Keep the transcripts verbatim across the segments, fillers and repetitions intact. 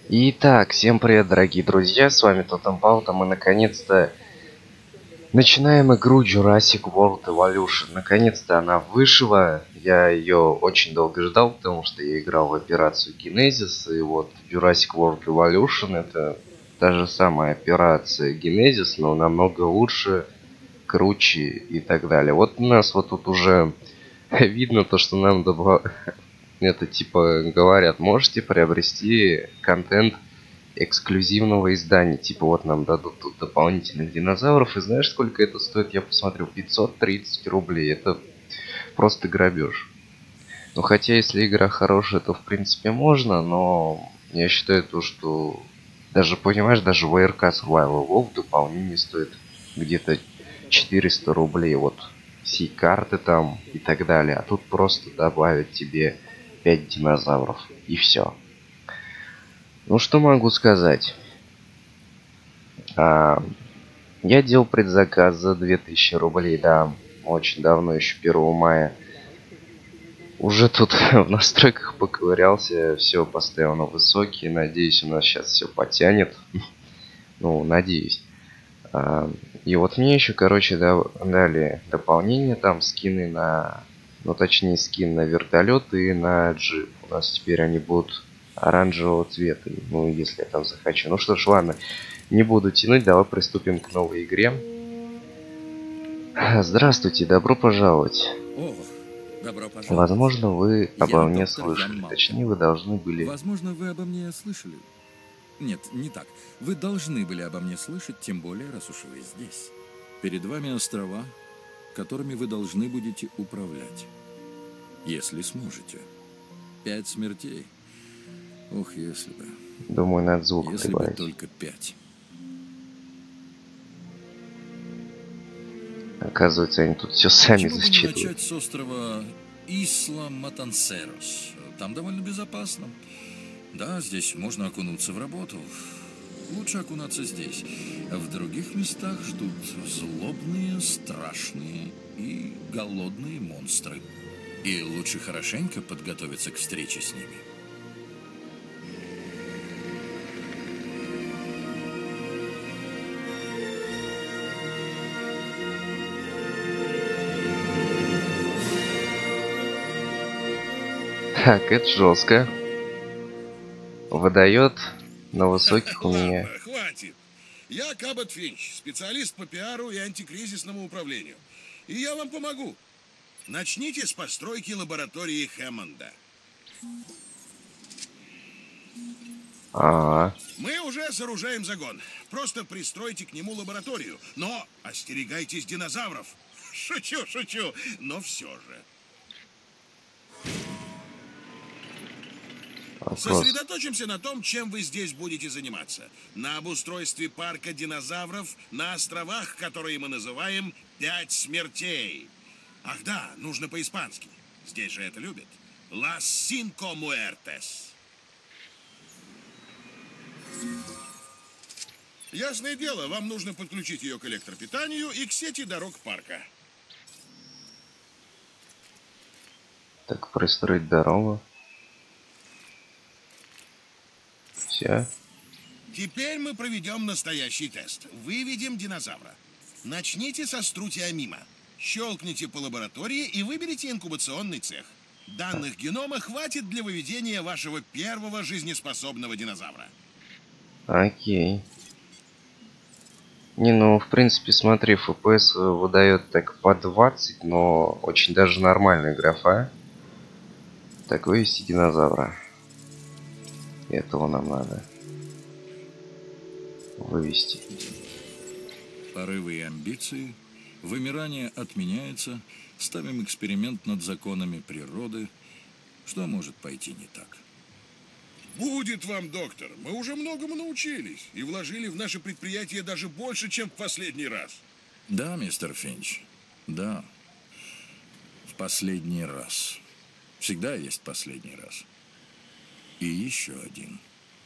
Итак, всем привет, дорогие друзья, с вами Тотем Паута. Мы наконец-то начинаем игру Jurassic World Evolution. Наконец-то она вышла, я ее очень долго ждал, потому что я играл в операцию Genesis, и вот Jurassic World Evolution это та же самая операция Genesis, но намного лучше, круче и так далее. Вот у нас вот тут уже видно то, что нам добав... это типа говорят, можете приобрести контент эксклюзивного издания. Типа вот нам дадут тут дополнительных динозавров. И знаешь, сколько это стоит? Я посмотрел, пятьсот тридцать рублей. Это просто грабеж. Ну хотя, если игра хорошая, то в принципе можно, но я считаю то, что даже, понимаешь, даже вэ эр ка Survival Evolved дополнение стоит где-то четыреста рублей. Вот все карты там и так далее. А тут просто добавят тебе пять динозавров. И все. Ну, что могу сказать? А, я делал предзаказ за две тысячи рублей, да, очень давно, еще первого мая. Уже тут в настройках поковырялся, все поставил на высокий. Надеюсь, у нас сейчас все потянет. Ну, надеюсь. А, и вот мне еще, короче, дали дополнение, там скины на... Ну, точнее, скин на вертолет и на джип. У нас теперь они будут оранжевого цвета. Ну, если я там захочу. Ну что ж, ладно. Не буду тянуть, давай приступим к новой игре. Здравствуйте, добро пожаловать. О, добро пожаловать. Возможно, вы обо Я мне доктор слышали. Ян Малкольм. Точнее, вы должны были... Возможно, вы обо мне слышали. Нет, не так. Вы должны были обо мне слышать, тем более, раз уж вы здесь. Перед вами острова, которыми вы должны будете управлять. Если сможете. Пять смертей. Ох, если бы. Думаю, надо звук Если бы прибавить. только пять. Оказывается, они тут все сами Почему бы не зачитывают. начать с острова Исла Матансерос? Там довольно безопасно. Да, здесь можно окунуться в работу. Лучше окунаться здесь. А в других местах ждут злобные, страшные и голодные монстры. И лучше хорошенько подготовиться к встрече с ними. Так, это жестко. Выдает на высоких у меня. Ладно, хватит. Я Кабот Финч, специалист по пиару и антикризисному управлению. И я вам помогу. Начните с постройки лаборатории Хэммонда. А, Мы уже сооружаем загон. Просто пристройте к нему лабораторию. Но остерегайтесь динозавров. Шучу, шучу, но все же. вопрос. Сосредоточимся на том, чем вы здесь будете заниматься. На обустройстве парка динозавров на островах, которые мы называем «Пять смертей». Ах да, нужно по-испански. Здесь же это любят. «Las cinco muertes». Ясное дело, вам нужно подключить ее к электропитанию и к сети дорог парка. Так, пристроить дорогу. Все. Теперь мы проведем настоящий тест. Выведем динозавра. Начните со струтия мимо. Щелкните по лаборатории и выберите инкубационный цех. Данных генома хватит для выведения вашего первого жизнеспособного динозавра. Окей. Не, ну, в принципе, смотри, эф пи эс выдает так по двадцать, но очень даже нормальная графа. Так, вывести динозавра. Этого нам надо. Вывести. Порывы и амбиции. Вымирание отменяется. Ставим эксперимент над законами природы. Что может пойти не так? Будет вам, доктор. Мы уже многому научились и вложили в наше предприятие даже больше, чем в последний раз. Да, мистер Финч. Да. В последний раз. Всегда есть последний раз. И еще один.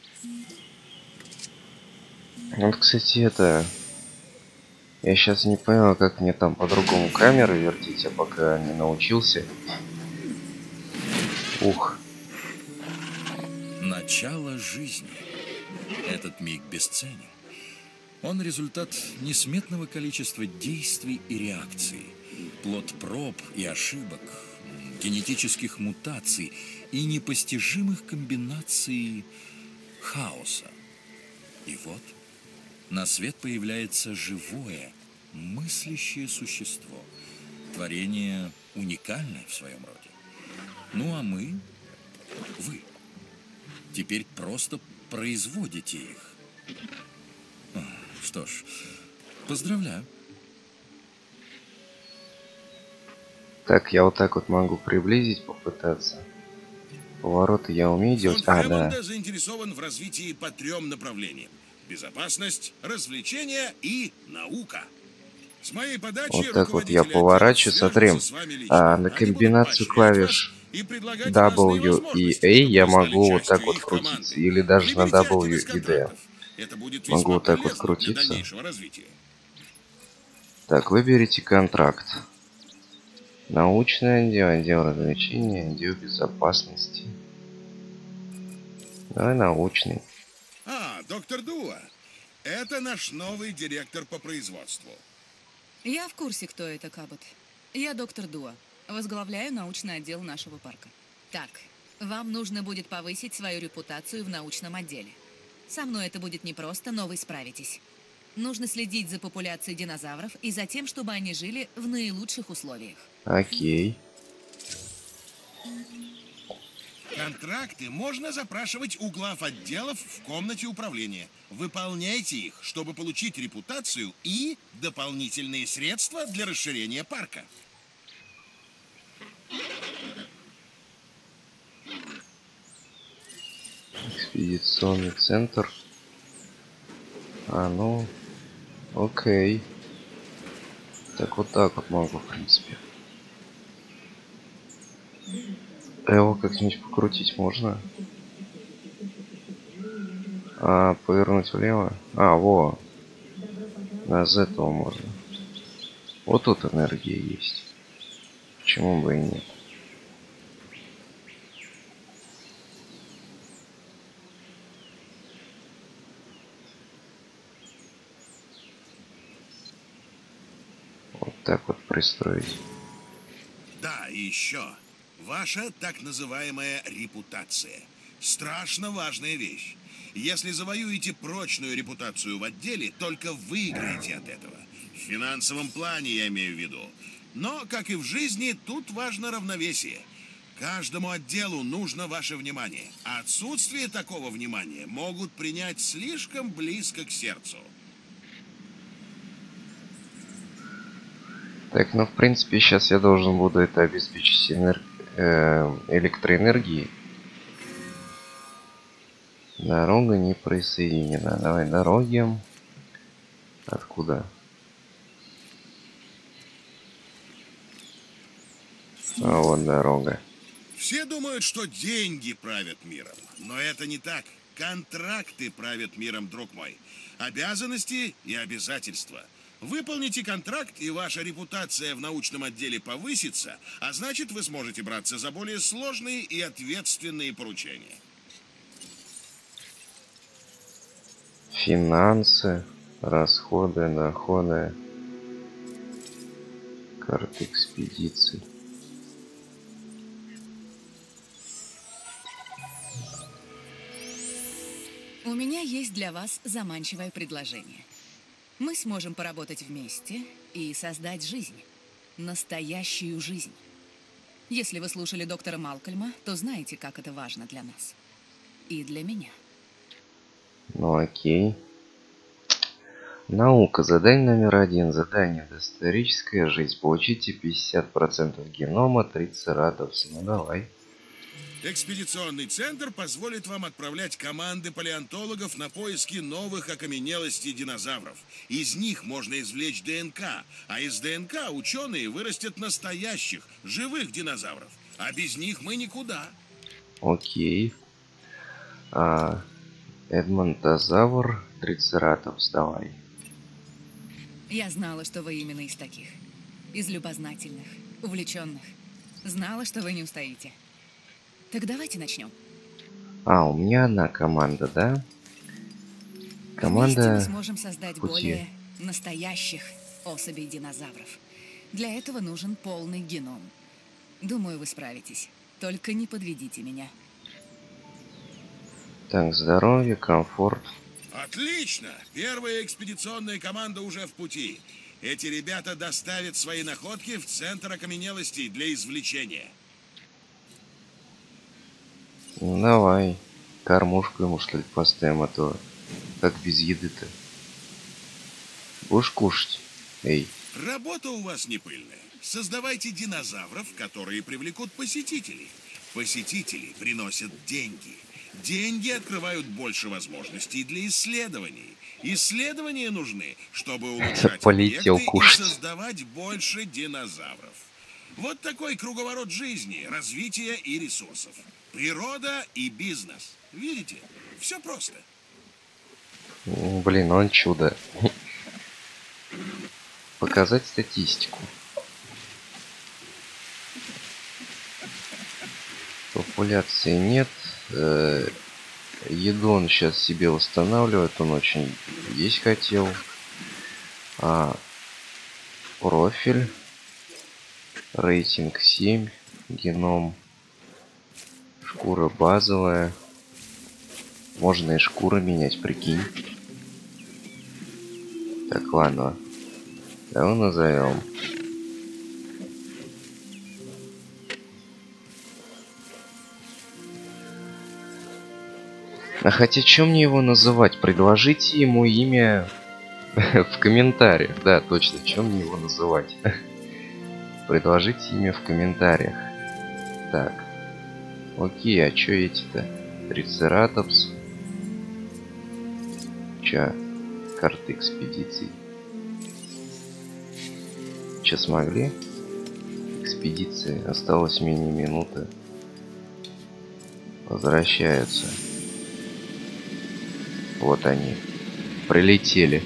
Вот, кстати, это... Я сейчас не понял, как мне там по-другому камеры вертеть, я пока не научился. Ух. Начало жизни. Этот миг бесценен. Он результат несметного количества действий и реакций, плод проб и ошибок, генетических мутаций и непостижимых комбинаций хаоса. И вот на свет появляется живое, мыслящее существо, творение уникальное в своем роде. Ну а мы, вы, теперь просто производите их. Что ж, поздравляю. Так, я вот так вот могу приблизить, попытаться. Повороты я умею делать. Фонд А, да. Хэммонда заинтересован в развитии по трем направлениям: безопасность, развлечения и наука. С моей подачи Вот так вот я руководители поворачиваю, отдела смотри. свяжутся с вами лично. А, на Они комбинацию будут поощрять клавиш вас и предлагать разные W и возможности, A чтобы я вы стали могу вот так частью вот их крутиться. команды. Или даже на Выберите один W из и D. контрактов. Это будет Могу весьма вот так вот полезно для крутиться. дальнейшего развития. Так, выберите контракт. Научный отдел, отдел развлечений, отдел безопасности. Давай научный. А, доктор Дуа, это наш новый директор по производству. Я в курсе, кто это, Кабот. Я доктор Дуа. Возглавляю научный отдел нашего парка. Так, вам нужно будет повысить свою репутацию в научном отделе. Со мной это будет непросто, но вы справитесь. Нужно следить за популяцией динозавров и за тем, чтобы они жили в наилучших условиях. Окей. Контракты можно запрашивать у глав отделов в комнате управления. Выполняйте их, чтобы получить репутацию и дополнительные средства для расширения парка. Экспедиционный центр. А, ну... Окей. Так вот так вот могу, в принципе. Его как-нибудь покрутить можно? А, повернуть влево? А, во. А, с этого можно. Вот тут энергия есть. Почему бы и нет? Вот так вот пристроить. Да, и еще. Ваша так называемая репутация. Страшно важная вещь. Если завоюете прочную репутацию в отделе, только выиграете от этого. В финансовом плане я имею в виду. Но, как и в жизни, тут важно равновесие. Каждому отделу нужно ваше внимание. А отсутствие такого внимания могут принять слишком близко к сердцу. Так, ну в принципе сейчас я должен буду это обеспечить энер... э, электроэнергией. Дорога не присоединена. Давай дороги. Откуда? А вот дорога. Все думают, что деньги правят миром. Но это не так. Контракты правят миром, друг мой. Обязанности и обязательства. Выполните контракт, и ваша репутация в научном отделе повысится, а значит, вы сможете браться за более сложные и ответственные поручения. Финансы, расходы, доходы, карты экспедиций. У меня есть для вас заманчивое предложение. Мы сможем поработать вместе и создать жизнь. Настоящую жизнь. Если вы слушали доктора Малкольма, то знаете, как это важно для нас. И для меня. Ну окей. Наука. Задание номер один. Задание. Доисторическая жизнь. Получите пятьдесят процентов генома трицератопса. Ну давай. Экспедиционный центр позволит вам отправлять команды палеонтологов на поиски новых окаменелостей динозавров. Из них можно извлечь ДНК, а из ДНК ученые вырастят настоящих, живых динозавров. А без них мы никуда. Окей. А, Эдмонтозавр, трицератопс, давай. Я знала, что вы именно из таких. Из любознательных, увлеченных. Знала, что вы не устоите. Так давайте начнем. А, у меня одна команда, да? Команда Вместе мы сможем создать пути. более настоящих особей динозавров. Для этого нужен полный геном. Думаю, вы справитесь. Только не подведите меня. Так, здоровье, комфорт. Отлично! Первая экспедиционная команда уже в пути. Эти ребята доставят свои находки в центр окаменелостей для извлечения. Ну, давай. Кормушку ему, что ли, поставим, а то как без еды-то. Будешь кушать? Эй. Работа у вас не пыльная. Создавайте динозавров, которые привлекут посетителей. Посетители приносят деньги. Деньги открывают больше возможностей для исследований. Исследования нужны, чтобы улучшать Полетел объекты кушать. и создавать больше динозавров. Вот такой круговорот жизни, развития и ресурсов. Природа и бизнес. Видите? Все просто. Блин, он чудо. Показать статистику. Популяции нет. Э, еду он сейчас себе восстанавливает. Он очень есть хотел. А, профиль. Рейтинг семь. Геном. Шкура базовая. Можно и шкуру менять, прикинь. Так, ладно. Давай назовем. А хотя, чем мне его называть? Предложите ему имя в комментариях. Да, точно, чем мне его называть? Предложите имя в комментариях. Так. Окей, а чё эти-то? Трицератопс. Ча? Карты экспедиций. Че смогли? Экспедиции. Осталось менее минуты. Возвращаются. Вот они. Прилетели.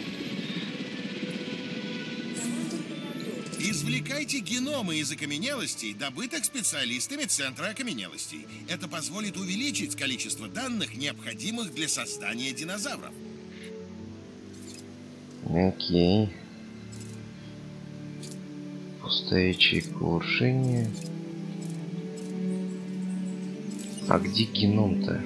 Извлекайте геномы из окаменелостей, добытых специалистами Центра окаменелостей. Это позволит увеличить количество данных, необходимых для создания динозавров. Окей. Пустая ячейка улучшения. А где геном-то?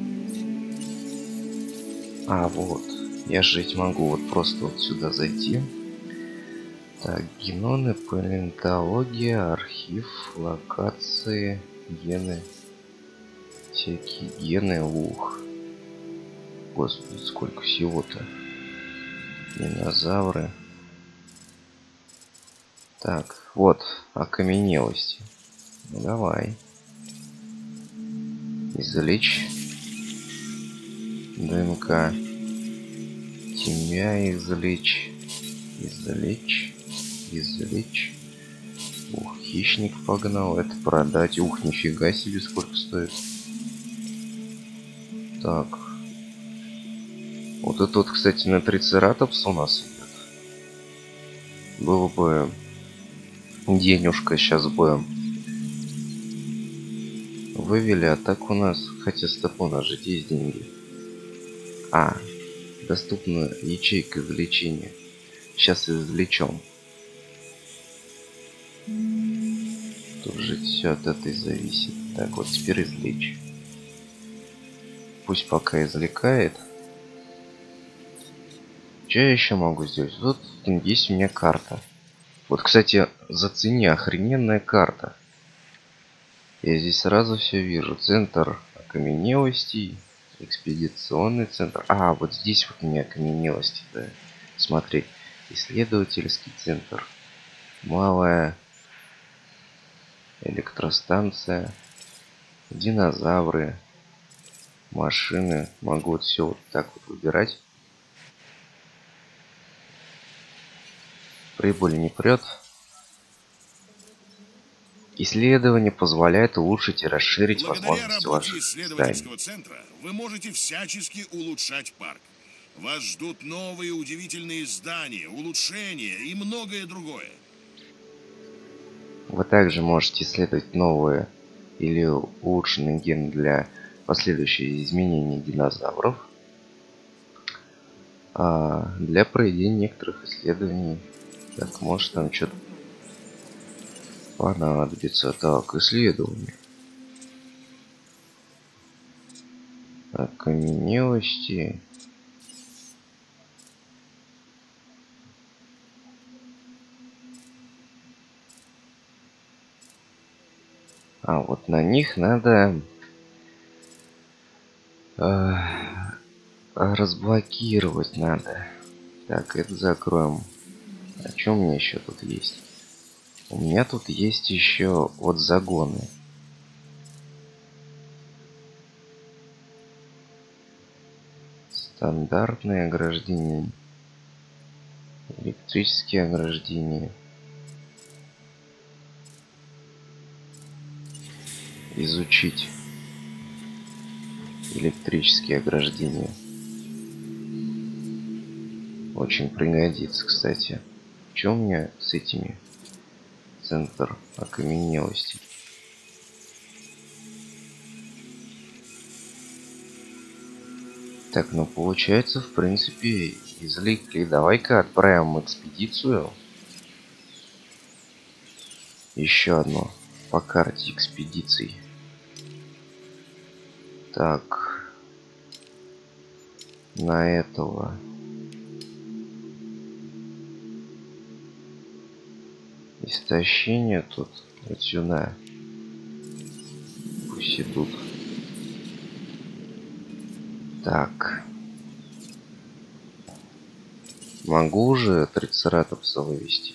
А, вот. Я жить могу вот просто вот сюда зайти. Так, геноны, палеонтология, архив, локации, гены. Всякие гены, ух. Господи, сколько всего-то. Динозавры. Так, вот, окаменелости. Ну, давай. Извлечь ДНК. Тебя извлечь. Извлечь. Извлечь. Ух, хищник погнал. Это продать. Ух, нифига себе, сколько стоит. Так. Вот это вот, кстати, на трицератопс у нас идет. Было бы денежка, сейчас бы вывели, а так у нас, хотя стоп, у нас же есть деньги. А, доступна ячейка извлечения. Сейчас извлечем. Тут же все от этой зависит. Так, вот теперь извлечь. Пусть пока извлекает. Что я еще могу сделать? Тут есть у меня карта. Вот, кстати, зацени, охрененная карта. Я здесь сразу все вижу. Центр окаменелостей. Экспедиционный центр. А, вот здесь вот у меня окаменелости, да. Смотри. Исследовательский центр. Малая электростанция. Динозавры. Машины. Могу вот все вот так вот выбирать. Прибыль не прет. Исследование позволяет улучшить и расширить Благодаря возможности работе ваших исследовательского зданий. центра вы можете всячески улучшать парк. Вас ждут новые удивительные здания, улучшения и многое другое. Вы также можете исследовать новые или улучшенные гены для последующих изменений динозавров. А для проведения некоторых исследований. Так, может там что-то понадобится. Так, исследование. Окаменелости. А вот на них надо э, разблокировать надо. Так, это закроем. А что у меня еще тут есть? У меня тут есть еще вот загоны. Стандартные ограждения. Электрические ограждения. Изучить электрические ограждения. Очень пригодится, кстати. Что у меня с этими? Центр окаменелости. Так, ну получается, в принципе, извлекли. Давай-ка отправим экспедицию. Еще одно по карте экспедиций. Так. На этого. Истощение тут. Вот сюда. Пусть идут. Так. Могу уже трицератопса вывести?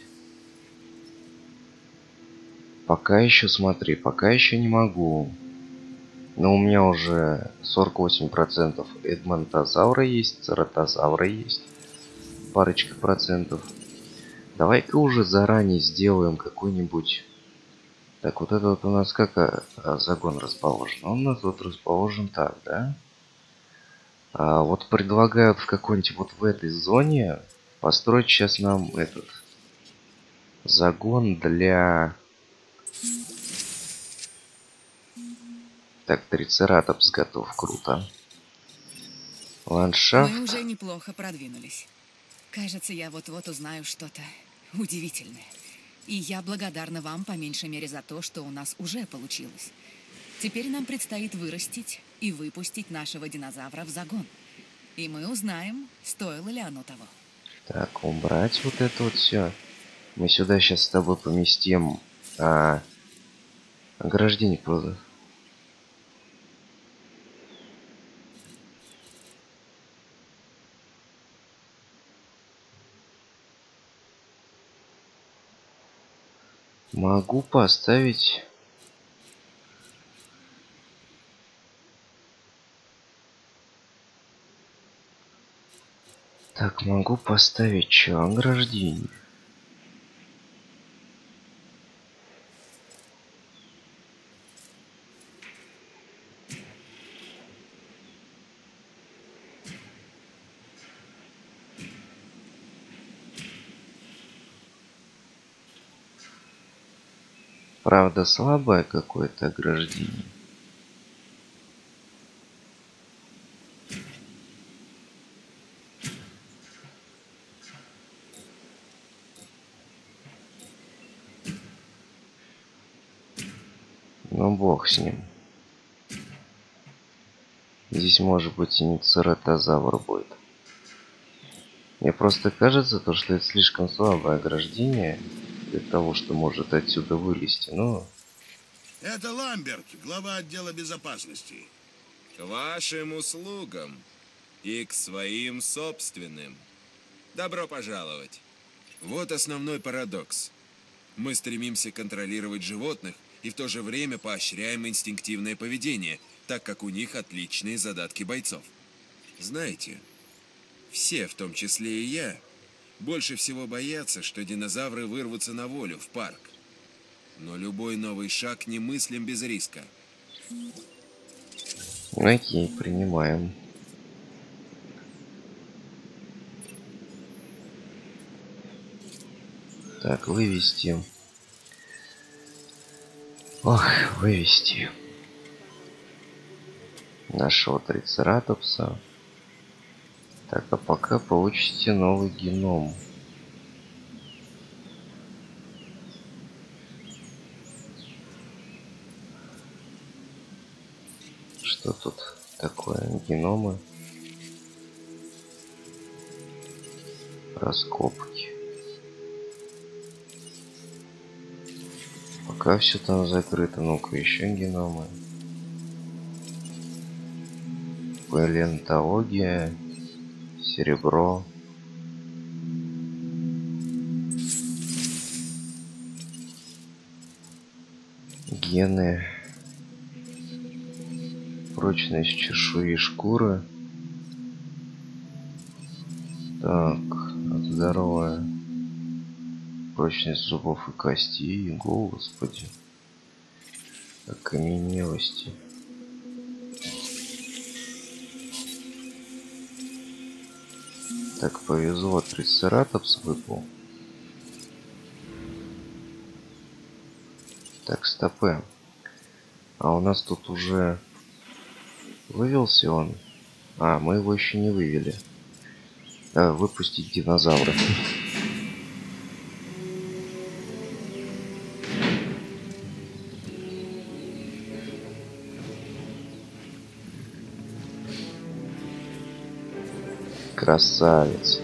Пока еще, смотри, пока еще не могу. Но у меня уже сорок восемь процентов эдмонтозавра есть, цератозавра есть. Парочка процентов. Давай-ка уже заранее сделаем какой-нибудь... Так, вот это вот у нас как а, а, загон расположен? Он у нас вот расположен так, да? А вот предлагают в какой-нибудь вот в этой зоне построить сейчас нам этот загон для... Так, трицератопс готов, круто. Ландшафт. Мы уже неплохо продвинулись. Кажется, я вот-вот узнаю что-то удивительное. И я благодарна вам по меньшей мере за то, что у нас уже получилось. Теперь нам предстоит вырастить и выпустить нашего динозавра в загон. И мы узнаем, стоило ли оно того. Так, убрать вот это вот все. Мы сюда сейчас с тобой поместим а, ограждение просто. Могу поставить... Так, могу поставить что? Ограждение. Правда, слабое какое-то ограждение. Ну, бог с ним. Здесь, может быть, и не цератозавр будет. Мне просто кажется, то, что это слишком слабое ограждение для того, что может отсюда вылезти. Но... Это Ламберт, глава отдела безопасности. К вашим услугам и к своим собственным. Добро пожаловать. Вот основной парадокс. Мы стремимся контролировать животных и в то же время поощряем инстинктивное поведение, так как у них отличные задатки бойцов. Знаете, все, в том числе и я, больше всего боятся, что динозавры вырвутся на волю в парк. Но любой новый шаг немыслим без риска. Окей, принимаем. Так, вывести. Ох, вывести. Нашего трицератопса. Так, а пока получите новый геном. Что тут такое? Геномы. Раскопки. Пока все там закрыто. Ну-ка, еще геномы. Палеонтология. Серебро. Гены. Прочность чешуи шкуры. Так, здоровая. Прочность зубов и костей. Господи. Окаменелости. Так, повезло. Трицератопс выпал. Так, стопы. А у нас тут уже вывелся он. А, мы его еще не вывели. А, выпустить динозавра. Красавец.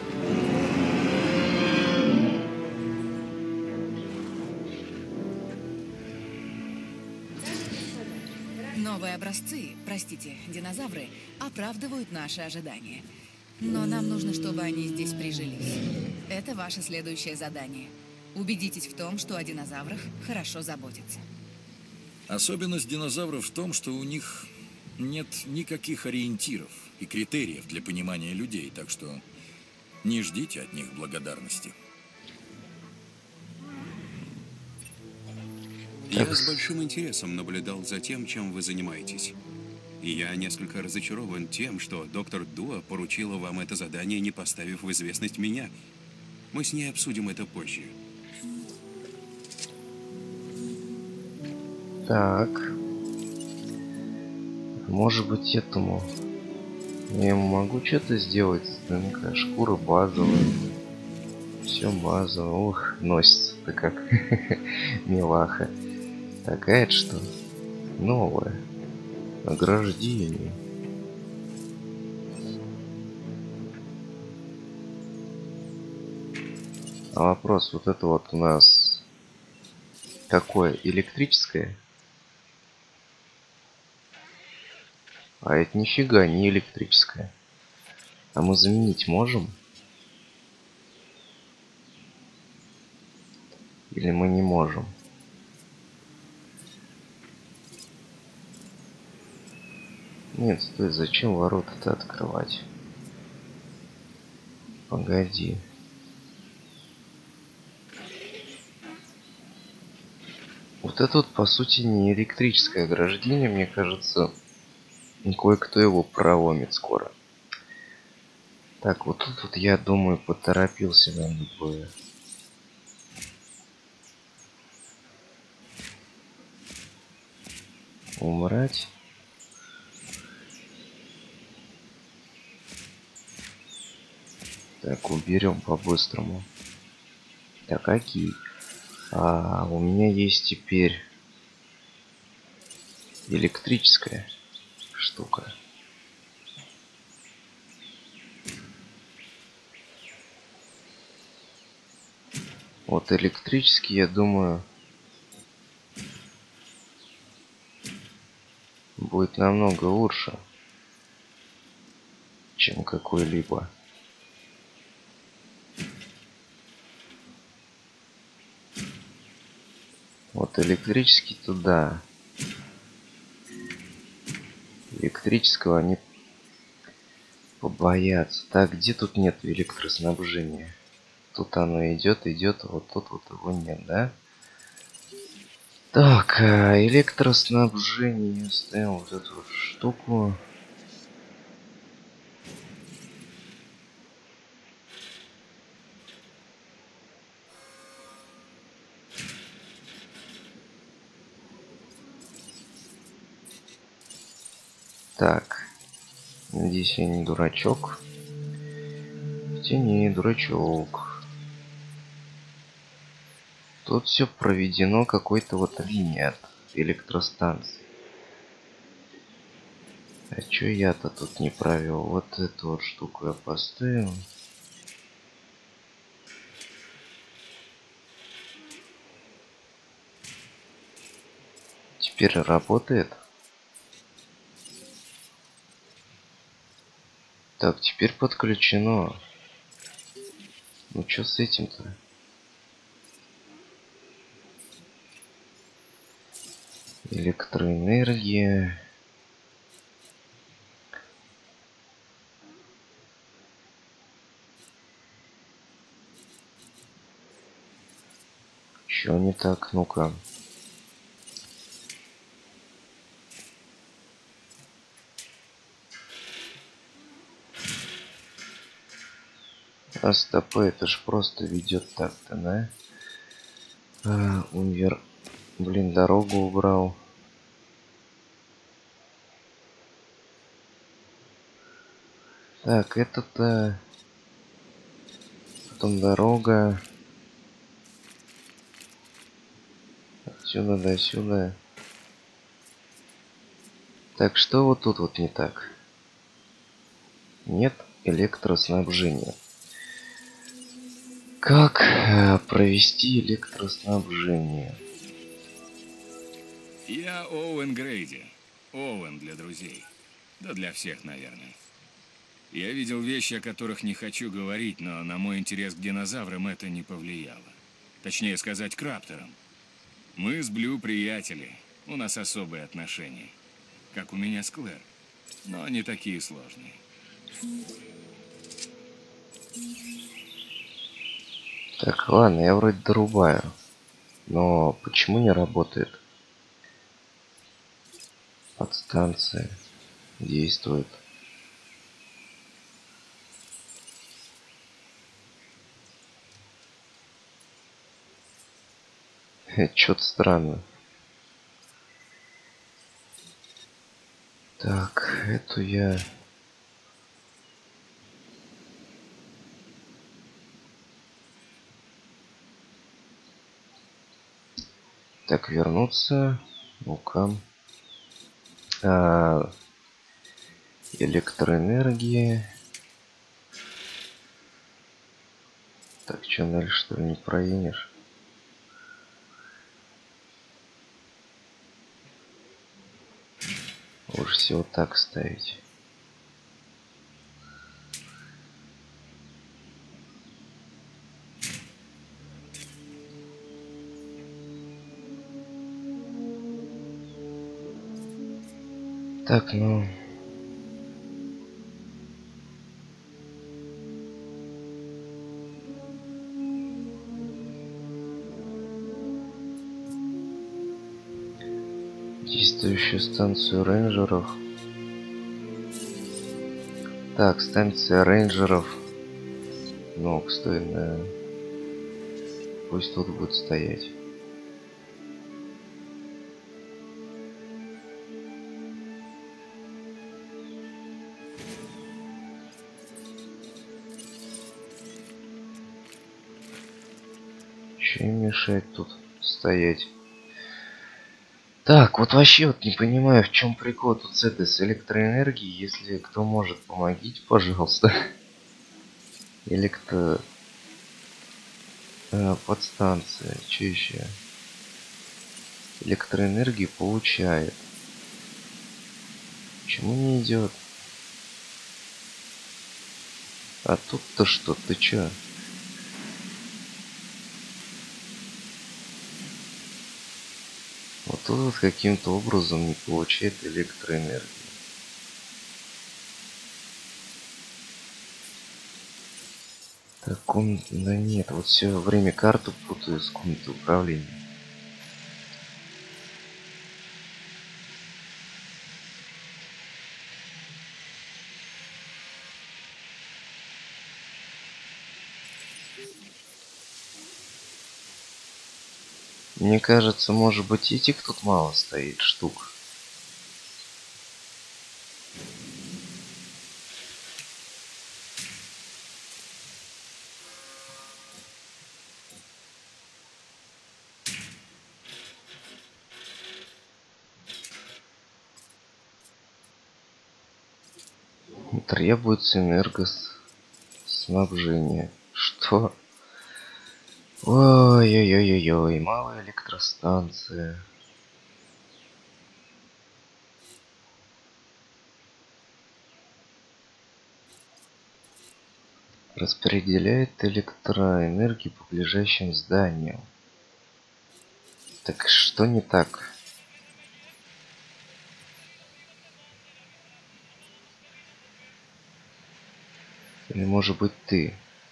Новые образцы, простите, динозавры, оправдывают наши ожидания. Но нам нужно, чтобы они здесь прижились. Это ваше следующее задание. Убедитесь в том, что о динозаврах хорошо заботятся. Особенность динозавров в том, что у них нет никаких ориентиров и критериев для понимания людей, так что не ждите от них благодарности. Я с большим интересом наблюдал за тем, чем вы занимаетесь. И я несколько разочарован тем, что доктор Дуа поручила вам это задание, не поставив в известность меня. Мы с ней обсудим это позже. Так. Может быть, этому... Я ему могу что-то сделать с ДНК. Шкура базовая. Все базово. Ух, носится-то как милаха. Такая это что? Новое. Ограждение. А вопрос, вот это вот у нас какое? Электрическое? А это нифига не электрическое. А мы заменить можем? Или мы не можем? Нет, стой, зачем ворота-то открывать? Погоди. Вот это вот, по сути, не электрическое ограждение, мне кажется, кое-кто его проломит скоро. Так, вот тут вот, я думаю, поторопился надо бы. Умрать. Так, уберем по-быстрому. Так, какие? А, у меня есть теперь электрическая штука. Вот электрический, я думаю, будет намного лучше, чем какой-либо. Вот электрический туда. Электрического они побоятся. Так, где тут нет электроснабжения? Тут оно идет, идет, вот тут вот его нет, да? Так, электроснабжение. Ставим вот эту вот штуку. Так, надеюсь, я не дурачок. В тени, дурачок. Тут все проведено какой-то вот линией от электростанции. А чё я-то тут не провел? Вот эту вот штуку я поставил. Теперь работает. Так, теперь подключено. Ну что с этим-то? Электроэнергия. Чё не так? Ну-ка. А стоп, это ж просто ведет так-то, да? А, универ... Блин, дорогу убрал. Так, это-то... Потом дорога. Отсюда до сюда. Так, что вот тут вот не так? Нет электроснабжения. Как э, провести электроснабжение? Я Оуэн Грейди. Оуэн для друзей. Да для всех, наверное. Я видел вещи, о которых не хочу говорить, но на мой интерес к динозаврам это не повлияло. Точнее сказать, к рапторам. Мы с Блю приятели. У нас особые отношения. Как у меня с Клэр. Но не такие сложные. Так, ладно, я вроде дорубаю. Но почему не работает? Подстанция действует. Чё-то странно. Так, эту я... Так, вернуться. Ну-ка. А, электроэнергия. Так, что, дальше, что ли, не проедешь? Лучше всего так ставить. Так, ну... Действующую станцию рейнджеров. Так, станция рейнджеров. Ну, стоит, да. Пусть тут будет стоять. Че им мешает тут стоять? Так, вот вообще вот не понимаю, в чем прикол тут с этой с электроэнергией. Если кто может, помогите, пожалуйста. Электро... А, подстанция. Че еще? Электроэнергию получает. Почему не идет? А тут-то что? Ты че? Вот тут вот каким-то образом не получает электроэнергию. Так он... Да нет, вот все время карту путаю с комнатой управления. Мне кажется, может быть, этих тут мало стоит штук. Требуется энергоснабжение. Что? Ой-ой-ой-ой-ой, малая электростанция. Распределяет электроэнергию по ближайшим зданиям. Так что не так? Или может быть ты?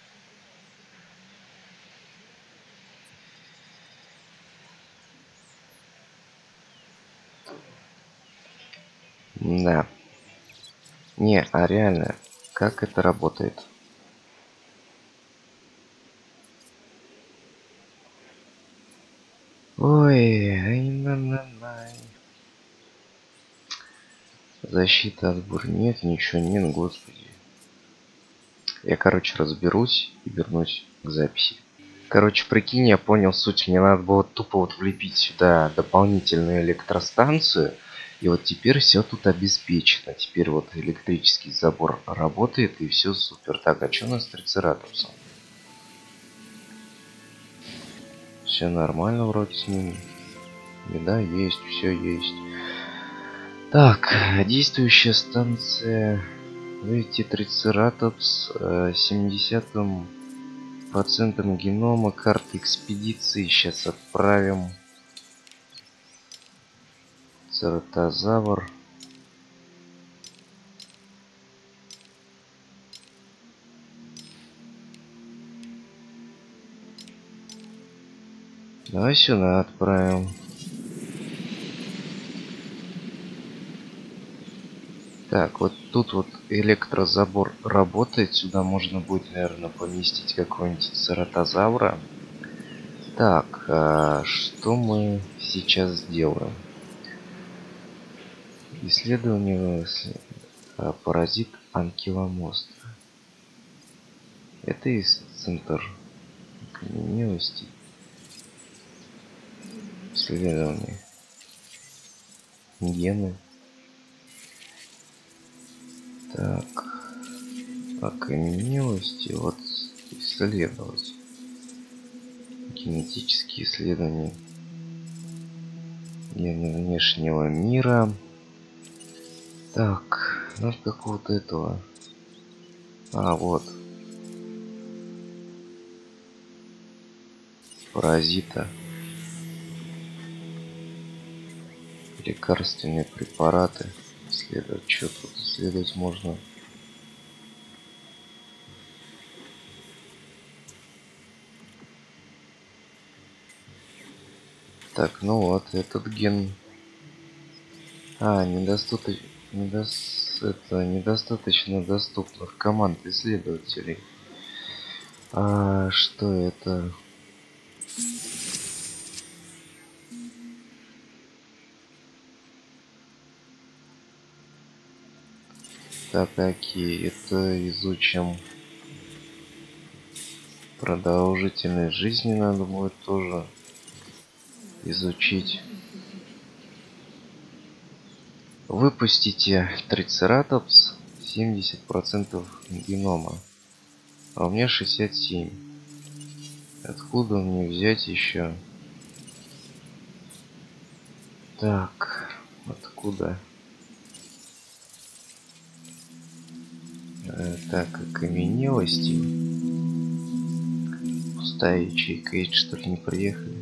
Да. Не, а реально, как это работает? Ой, ай-на-на-най. Защита, отбор. Нет, ничего нет, господи. Я, короче, разберусь и вернусь к записи. Короче, прикинь, я понял суть. Мне надо было тупо вот влепить сюда дополнительную электростанцию. И вот теперь все тут обеспечено. Теперь вот электрический забор работает и все супер. Так, а что у нас с трицератопсом? Все нормально вроде с ним. Еда есть, все есть. Так, действующая станция. Видите, трицератопс семидесятым процентом генома, карты экспедиции. Сейчас отправим. Цератозавр. Давай сюда отправим. Так, вот тут вот электрозабор работает. Сюда можно будет, наверное, поместить какого-нибудь цератозавра. Так, а что мы сейчас сделаем? Исследование а, паразит анкиломостра. Это и центр окаменелости. Исследование. Гены. Так, окаменелости, вот исследовать. Генетические исследования. Гены внешнего мира. Так, надо какого-то этого. А, вот. Паразита. Лекарственные препараты. Исследовать, что тут исследовать можно? Так, ну вот, этот ген. А, недостаточно, недо... это недостаточно доступных команд исследователей. А что это? Так, какие? Это изучим. Продолжительность жизни надо будет тоже изучить. Выпустите трицератопс семьдесят процентов генома, а у меня шестьдесят семь. Откуда мне взять еще? Так, откуда? Э, так, окаменелости. Пустая ячейка, эти что ли не приехали?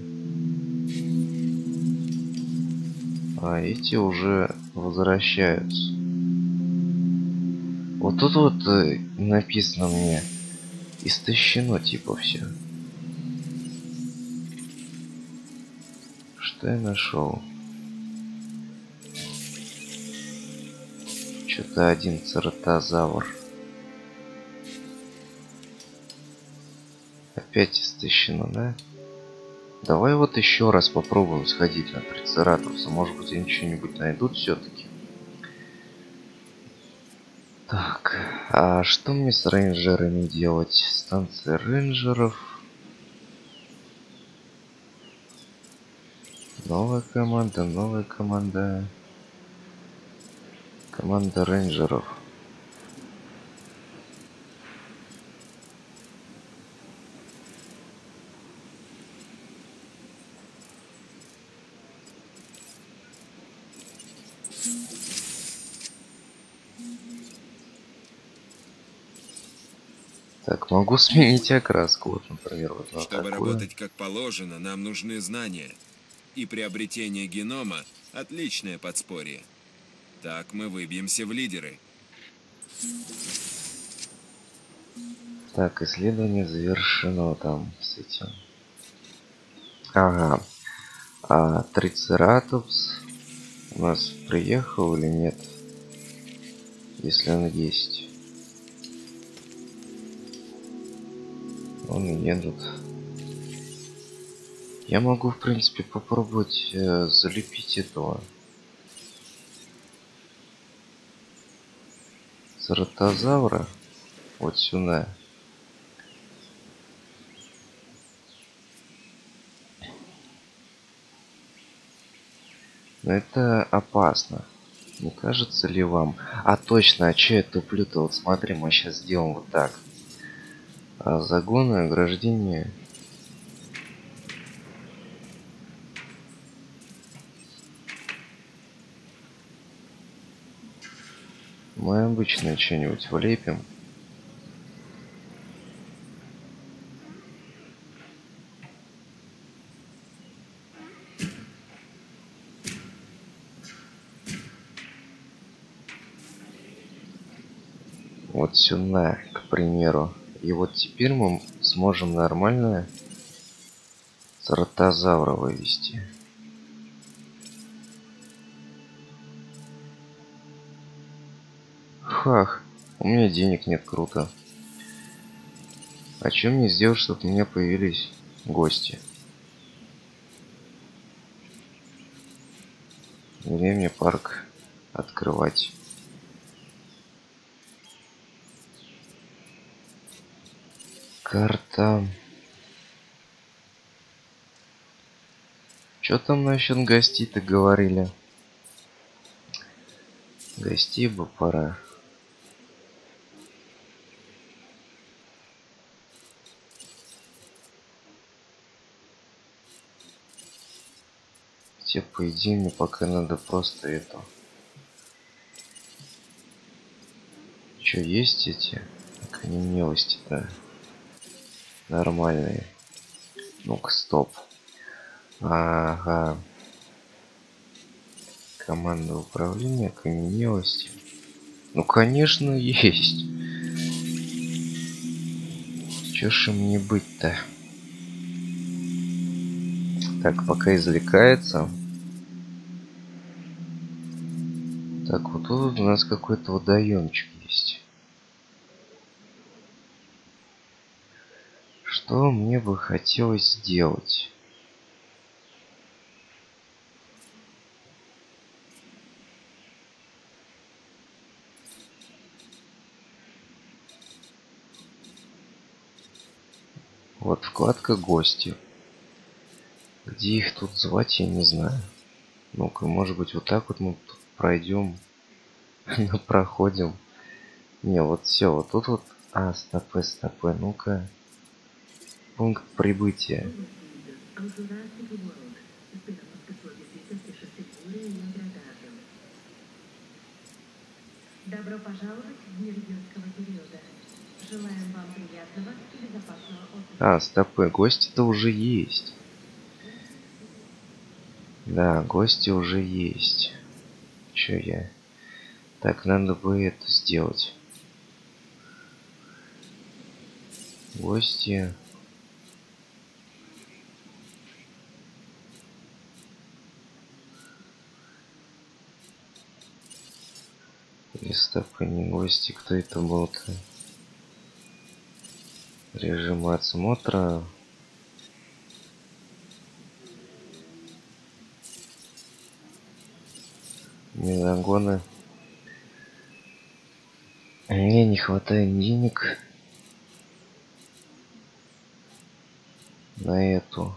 А эти уже возвращаются. Вот тут вот э, написано мне истощено типа все. Что я нашел? Что-то один цератозавр. Опять истощено, да? Давай вот еще раз попробуем сходить на трицератопса. Может быть, они что-нибудь найдут все-таки. Так, а что мне с рейнджерами делать? Станция рейнджеров. Новая команда, новая команда. Команда рейнджеров. Так, могу сменить окраску. Вот, например, вот на Чтобы такую. работать как положено, нам нужны знания. И приобретение генома – отличное подспорье. Так мы выбьемся в лидеры. Так, исследование завершено там с этим. Ага. А трицератопс у нас приехал или нет? Если он есть. Он едут. Я могу, в принципе, попробовать э, залепить этого цератозавра вот сюда. Но это опасно. Не кажется ли вам? А точно, а че я туплю-то? Вот смотри, мы сейчас сделаем вот так. А загоны, ограждение. Мы обычно что-нибудь влепим. Вот сюда, к примеру. И вот теперь мы сможем нормально цератозавра вывести. Хах, у меня денег нет, круто. А что мне сделать, чтобы у меня появились гости? Где мне парк открывать? Карта. Что там насчет гостей-то говорили? Гостей бы пора. Все, по идее, мне пока надо просто это. Что, есть эти окаменелости-то? Нормальные. Ну-ка, стоп. Ага. Команда управления, окаменелости. Ну, конечно, есть. Чё ж им не быть-то? Так, пока извлекается. Так, вот тут у нас какой-то водоемчик есть. Что мне бы хотелось сделать? Вот вкладка гости. Где их тут звать, я не знаю. Ну-ка, может быть, вот так вот мы тут пройдем. Проходим. Не, вот все, вот тут вот. А, стопы, стопы, ну-ка. Пункт прибытия. Добро пожаловать в мир юрского периода. Желаем вам приятного и безопасного отдыха. А, стопы, гости-то уже есть. Да, гости уже есть. Чё я? Так, надо бы это сделать. Гости. Листопы, не гости. Кто это был-то? Режим отсмотра. Мелангоны. Мне не хватает денег на эту.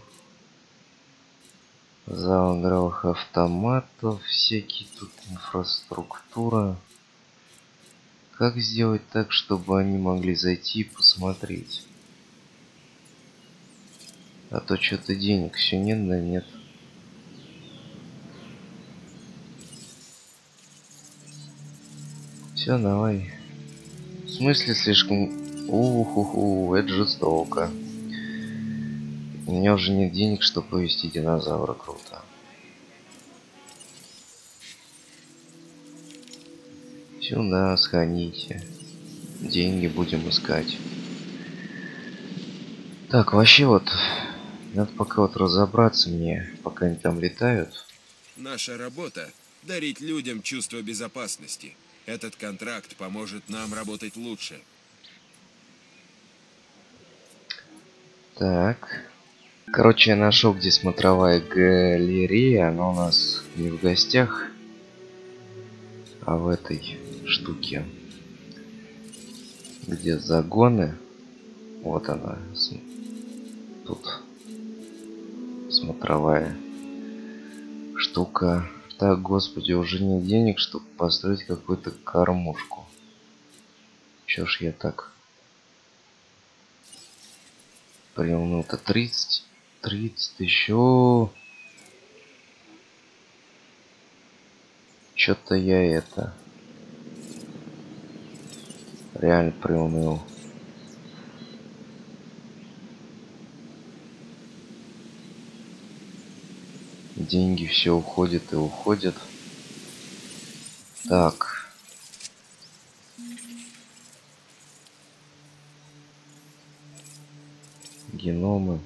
Зал игровых автоматов, всякие тут инфраструктура. Как сделать так, чтобы они могли зайти и посмотреть? А то что-то денег все нет, да нет. Все, давай. В смысле слишком Уху-ху, это жестоко. У меня уже нет денег, чтобы повезти динозавра. Круто. Сюда сходите. Деньги будем искать. Так, вообще вот, надо пока вот разобраться мне, пока они там летают. Наша работа — дарить людям чувство безопасности. Этот контракт поможет нам работать лучше. Так. Короче, я нашел, где смотровая галерея. Она у нас не в гостях, а в этой штуке, где загоны. Вот она. Тут смотровая штука. Так, господи, уже нет денег, чтобы построить какую-то кормушку. Чё ж я так приуныл-то? тридцать, тридцать еще. Чё-то я это реально приуныл. Деньги все уходят и уходят. Так. Геномы.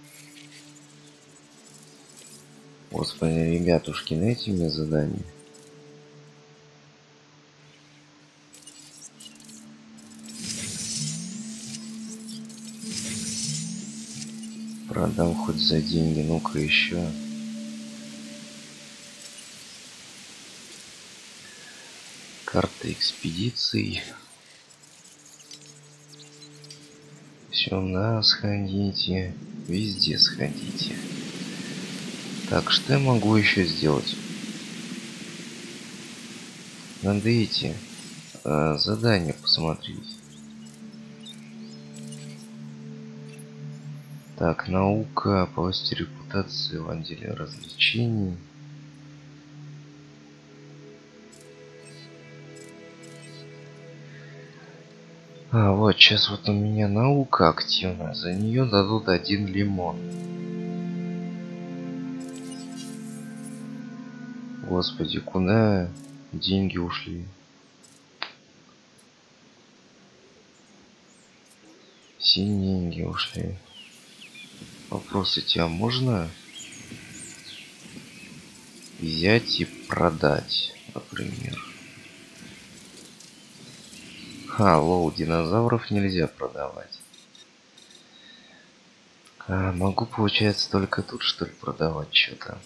Господи, ребятушки, найти мне задание. Продам хоть за деньги. Ну-ка еще. Карта экспедиций. Сюда сходите. Везде сходите. Так, что я могу еще сделать? Надо эти э, задания посмотреть. Так, наука, повысить репутацию в отделе развлечений. А, вот, сейчас вот у меня наука активная. За нее дадут один лимон. Господи, куда деньги ушли? Все деньги ушли. Вопрос, тебя можно взять и продать, например? Ха, лоу, динозавров нельзя продавать. А, могу, получается, только тут, что ли, продавать что-то.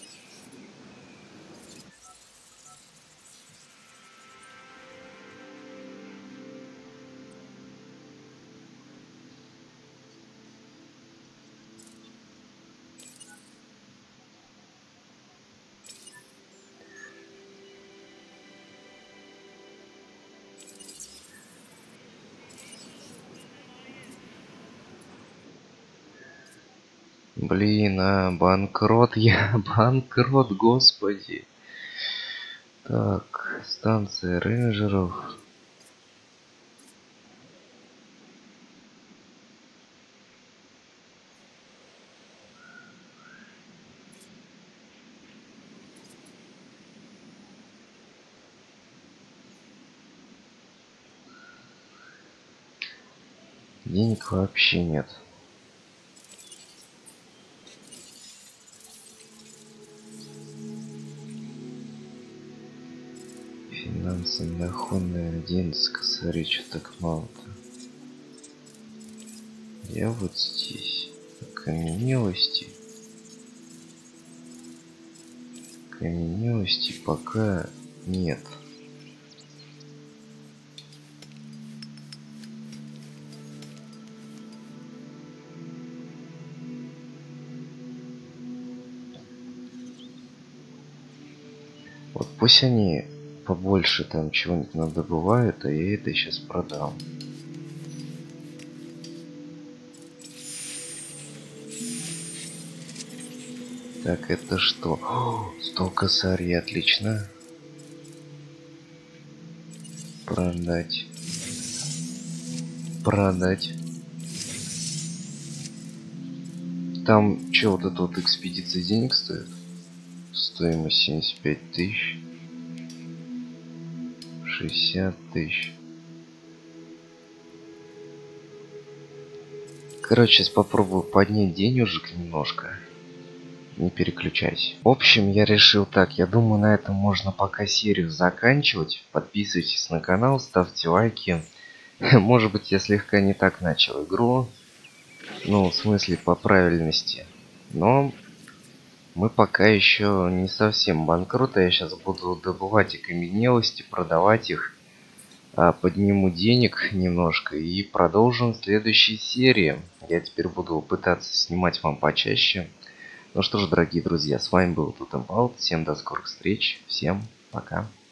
Блин, а, банкрот я, банкрот, господи. Так, станция рейнджеров. Денег вообще нет. Финансовый доходный одиннадцать, косарей, что так мало-то. Я вот здесь. Окаменелости. Окаменелости пока нет. Вот пусть они побольше там чего-нибудь надобывают, а я это сейчас продам. Так, это что? О, сто косарей, отлично. Продать. продать. Там что, вот эта вот экспедиция денег стоит? Стоимость семьдесят пять тысяч. шестьдесят тысяч. Короче, сейчас попробую поднять денежек немножко. Не переключайся. В общем, я решил так. Я думаю, на этом можно пока серию заканчивать. Подписывайтесь на канал, ставьте лайки. Может быть, я слегка не так начал игру. Ну, в смысле, по правильности. Но мы пока еще не совсем банкроты. Я сейчас буду добывать окаменелости, продавать их. Подниму денег немножко и продолжим в следующей серии. Я теперь буду пытаться снимать вам почаще. Ну что ж, дорогие друзья, с вами был Тотемпаут. Всем до скорых встреч. Всем пока.